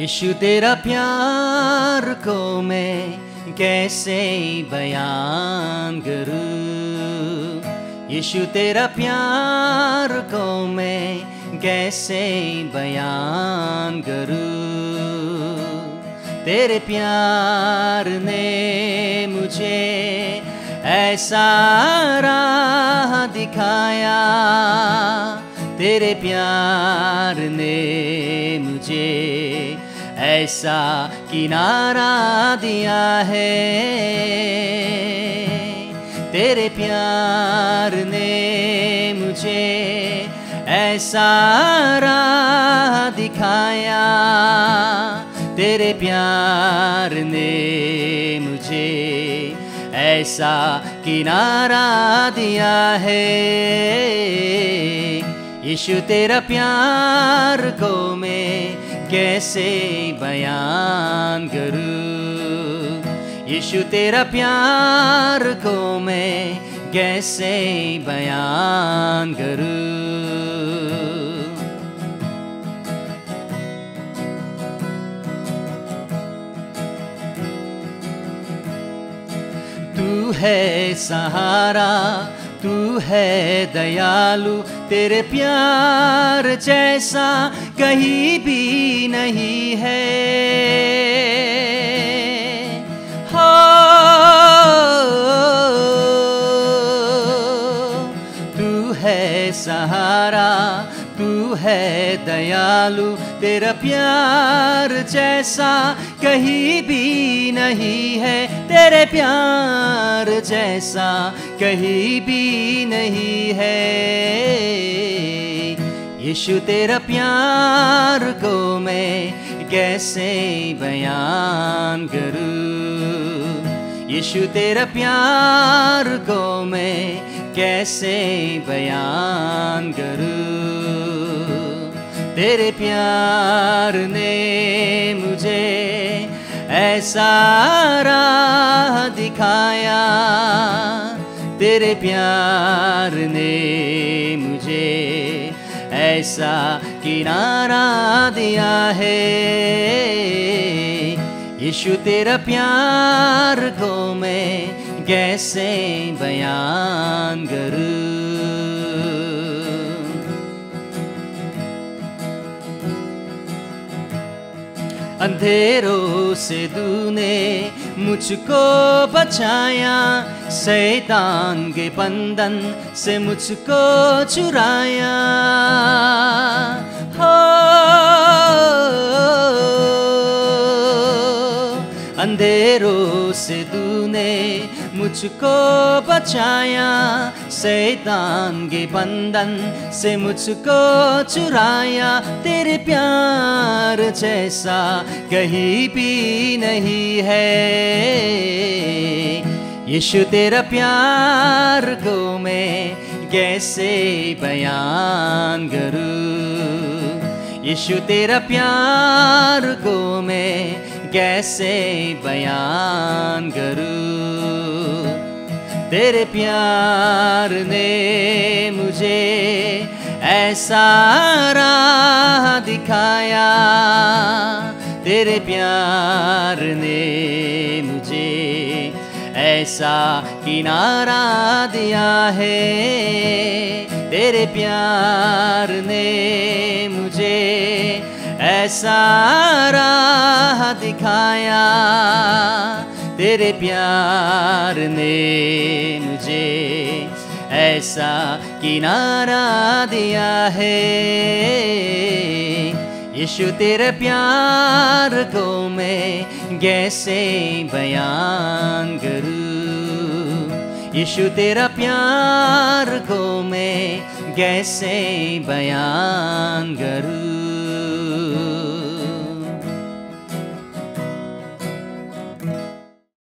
यीशु तेरा प्यार को मैं कैसे बयान करूं, यीशु तेरा प्यार को मैं कैसे बयान करूं। तेरे प्यार ने मुझे ऐसा राह दिखाया, तेरे प्यार ने मुझे ऐसा किनारा दिया है। तेरे प्यार ने मुझे ऐसा राह दिखाया, तेरे प्यार ने मुझे ऐसा किनारा दिया है। यीशु तेरा प्यार को मैं कैसे बयान करूं, यीशु तेरा प्यार को मैं कैसे बयान करूं। तू है सहारा, तू है दयालु, तेरे प्यार जैसा कहीं भी नहीं है। हो तू है सहारा, तू है दयालु, तेरा प्यार जैसा कहीं भी नहीं है। तेरे प्यार जैसा कहीं भी नहीं है। यीशु तेरा प्यार को मैं कैसे बयान करूं, यीशु तेरा प्यार को मैं कैसे बयान करूं। तेरे प्यार ने मुझे ऐसा राह दिखाया, तेरे प्यार ने मुझे ऐसा किनारा दिया है। यीशु तेरा प्यार को मैं कैसे बयान करूं। अंधेरों से तूने मुझको बचाया, शैतान के बंधन से मुझको चुराया। हो अंधेरों से तूने मुझको बचाया, शैतान के बंधन से मुझको चुराया। तेरे प्यार जैसा कहीं भी नहीं है। यीशु तेरा प्यार को मैं कैसे बयान करूं, यीशु तेरा प्यार को मैं कैसे बयान करूं। तेरे प्यार ने मुझे ऐसा राह दिखाया, तेरे प्यार ने मुझे ऐसा किनारा दिया है। तेरे प्यार ने मुझे ऐसा राह दिखाया, तेरे प्यार ने मुझे ऐसा किनारा दिया है। यीशु तेरे प्यार को मैं कैसे बयान करूं, यीशु तेरा प्यार को मैं कैसे बयान करूं।